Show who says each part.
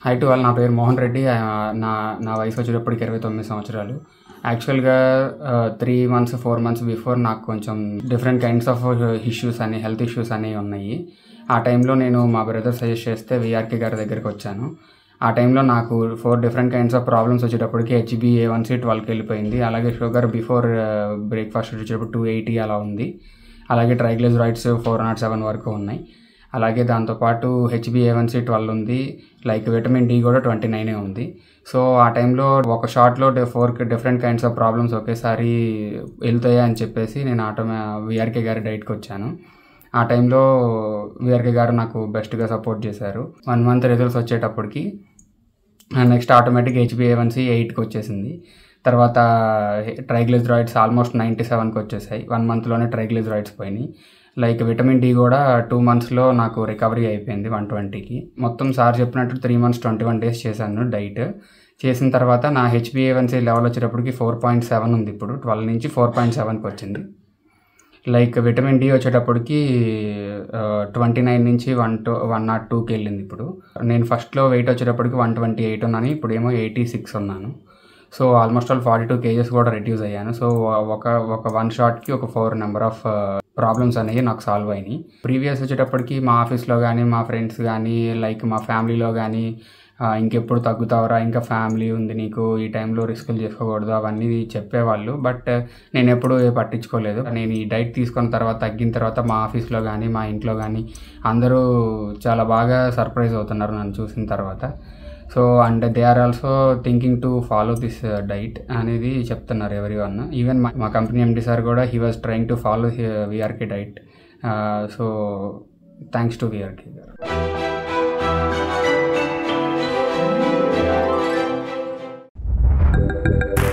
Speaker 1: High to all, నా పేరు మోహన్ రెడ్డి. నా నా వయసు వచ్చేటప్పటికి 29 సంవత్సరాలు. యాక్చువల్గా 3 months 4 months బిఫోర్ నాకు కొంచెం డిఫరెంట్ కైండ్స్ ఆఫ్ ఇష్యూస్ అని హెల్త్ ఇష్యూస్ అనేవి ఉన్నాయి. ఆ టైంలో నేను మా బ్రదర్ సజెస్ట్ చేస్తే VRK గారి దగ్గరికి వచ్చాను. ఆ టైంలో నాకు 4 డిఫరెంట్ కైండ్స్ ఆఫ్ ప్రాబ్లమ్స్ వచ్చేటప్పటికి HbA1c 12కి వెళ్ళిపోయింది. అలాగే షుగర్ బిఫోర్ బ్రేక్ఫాస్ట్ వచ్చేటప్పుడు 280 అలా ఉంది. అలాగే ట్రైగ్లిజరైడ్స్ 407 వరకు ఉన్నాయి. అలాగే దాంతోపాటు HbA1c 12 ఉంది. లైక్ విటమిన్ డి కూడా 29 ఉంది. సో ఆ టైంలో ఒక షాట్లో 4 డిఫరెంట్ కైండ్స్ ఆఫ్ ప్రాబ్లమ్స్ ఒకేసారి వెళ్తాయి అని చెప్పేసి నేను VRK గారి డైట్కి వచ్చాను. ఆ టైంలో VRK గారు నాకు బెస్ట్గా సపోర్ట్ చేశారు. 1 month రిజల్ట్స్ వచ్చేటప్పటికి నెక్స్ట్ ఆటోమేటిక్ HbA1c 8కి వచ్చేసింది. తర్వాత ట్రైగ్లిజరైడ్స్ ఆల్మోస్ట్ 97కి వచ్చేసాయి. 1 monthలోనే ట్రైగ్లిజరైడ్స్ పోయినాయి. లైక్ విటమిన్ డి కూడా 2 monthsలో నాకు రికవరీ అయిపోయింది 120కి. మొత్తం సార్ చెప్పినట్టు 3 months 21 days చేశాను డైట్. చేసిన తర్వాత నా HbA1c లెవెల్ వచ్చేటప్పటికి 4.7 ఉంది. ఇప్పుడు 12 నుంచి 4.7కి వచ్చింది. లైక్ విటమిన్ డి వచ్చేటప్పటికి 29 నుంచి 102కి వెళ్ళింది. ఇప్పుడు నేను ఫస్ట్లో వెయిట్ వచ్చేటప్పటికి 128 ఉన్నాను. ఇప్పుడేమో 86 ఉన్నాను. సో ఆల్మోస్ట్ ఆల్ 42 kgs కూడా రెడ్యూస్ అయ్యాను. సో ఒక 1 shotకి ఒక 4 నెంబర్ ఆఫ్ ప్రాబ్లమ్స్ అనేవి నాకు సాల్వ్ అయినాయి. ప్రీవియస్ వచ్చేటప్పటికి మా ఆఫీస్లో కానీ మా ఫ్రెండ్స్ కానీ లైక్ మా ఫ్యామిలీలో కానీ ఇంకెప్పుడు తగ్గుతావరా, ఇంకా ఫ్యామిలీ ఉంది నీకు, ఈ టైంలో రిస్కులు చేసుకోకూడదు అవన్నీ చెప్పేవాళ్ళు. బట్ నేను ఎప్పుడూ పట్టించుకోలేదు. నేను ఈ డైట్ తీసుకున్న తర్వాత తగ్గిన తర్వాత మా ఆఫీస్లో కానీ మా ఇంట్లో కానీ అందరూ చాలా బాగా సర్ప్రైజ్ అవుతున్నారు నన్ను చూసిన తర్వాత. So and they are also thinking to follow this diet అనేది చెప్తున్నారు ఎవరి వన్. ఈవెన్ మా కంపెనీ MD సార్ కూడా he was trying to follow VRK diet. So thanks to VRK గారు.